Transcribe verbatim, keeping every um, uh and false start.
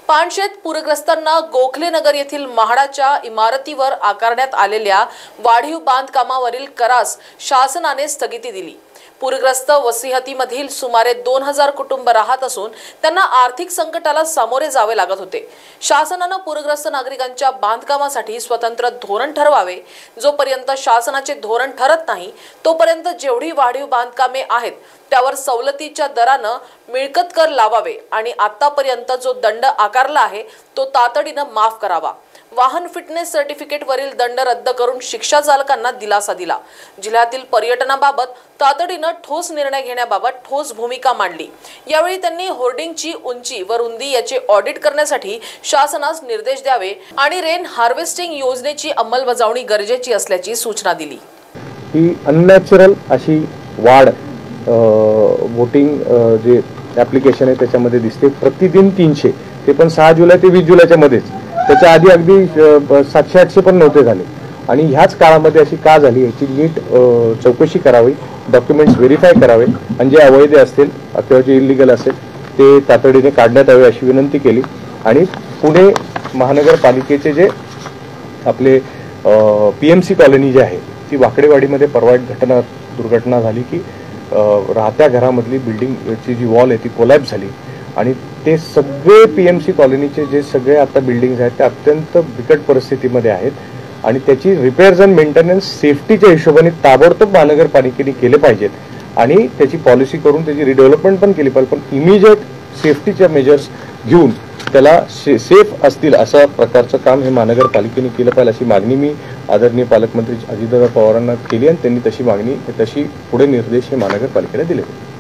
पानशेत पूरग्रस्तांना गोखले नगर येथील म्हाडाच्या इमारतीवर आकारण्यात आलेल्या वाढीव बांधकामावरील करास शासनाने स्थगिती दिली। पूरग्रस्त वसाहतीमधील सुमारे दोन हजार कुटुंब राहत असून त्यांना आर्थिक संकटाला सामोरे जावे लागत होते। शासनाने पूरग्रस्त नागरिकांच्या बांधकामासाठी स्वतंत्र धोरण ठरवावे। जोपर्यंत शासनाचे धोरण ठरत नाही तोपर्यंत जेवढी वाढीव बांधकामे आहेत त्यावर सवलतीच्या दराने मिळकत कर लावावे आणि आतापर्यंत जो दंड आकारला आहे तो तातडीने माफ करावा। वाहन फिटनेस सर्टिफिकेट वरील दंड रद्द करून शिक्षा चालकांना दिलासा दिला। जिल्ह्यातील पर्यटनाबाबत तातडीने ठोस निर्णय घेण्याबाबत ठोस भूमिका मांडली। यावेळी त्यांनी होर्डिंगची उंची व रुंदी याचे ऑडिट करण्यासाठी शासनास निर्देश द्यावे आणि रेन हार्वेस्टिंग योजनेची अंमलबजावणी गरजेची असल्याची सूचना दिली। ही अननॅचरल अशी वाढ वोटिंग जे ॲप्लिकेशन आहे त्याच्यामध्ये दिसते। प्रतिदिन तीनशे, ते पण सहा जुलै ते वीस जुलैच्या मध्येच। त्याच्या आधी अगदी सातशे आठशे पण नव्हते झाले आणि ह्याच काळामध्ये अशी का झाली याची नीट चौकशी करावी, डॉक्युमेंट्स व्हेरीफाय करावे आणि जे अवैध असतील किंवा जे इलिगल असेल ते तातडीने काढण्यात यावे अशी विनंती केली। आणि पुणे महानगरपालिकेचे जे आपले पी एम सी कॉलनी जे आहे ती वाकडेवाडीमध्ये परवा एक घटना दुर्घटना झाली की राहत्या घरामधली बिल्डिंगची जी वॉल आहे ती कोलॅप्स झाली आणि ते सगळे पी एम सी कॉलनीचे जे सगळे आता बिल्डिंग्स आहेत ते अत्यंत बिकट परिस्थितीमध्ये आहेत आणि त्याची रिपेअर्स अँड मेंटेनन्स सेफ्टीच्या हिशोबाने ताबडतोब महानगरपालिकेने केले पाहिजेत आणि त्याची पॉलिसी करून त्याची रिडेव्हलपमेंट पण केली पाहिजे। पण इमिजिएट सेफ्टीच्या मेजर्स घेऊन त्याला सेफ असतील अशा प्रकारचं काम हे महानगरपालिकेने केलं पाहिजे अशी मागणी मी आदरणीय पालकमंत्री अजितदादा पवारांना केली आणि त्यांनी तशी मागणी तशी पुढे निर्देश हे महानगरपालिकेला दिले।